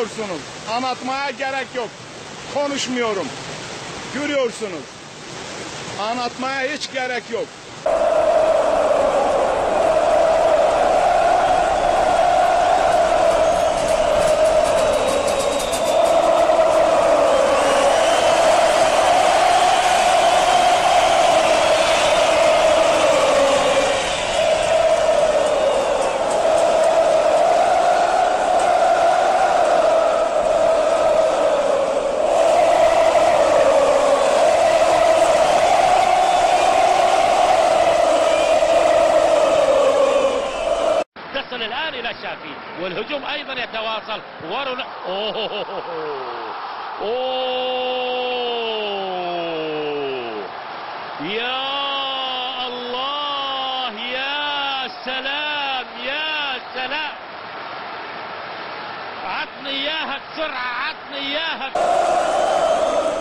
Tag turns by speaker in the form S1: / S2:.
S1: Görüyorsunuz. Anlatmaya gerek yok. Konuşmuyorum. Görüyorsunuz. Anlatmaya hiç gerek yok.
S2: تصل الآن إلى شافي والهجوم أيضا يتواصل أوه يا الله يا سلام يا سلام عطني إياها بسرعة عطني إياها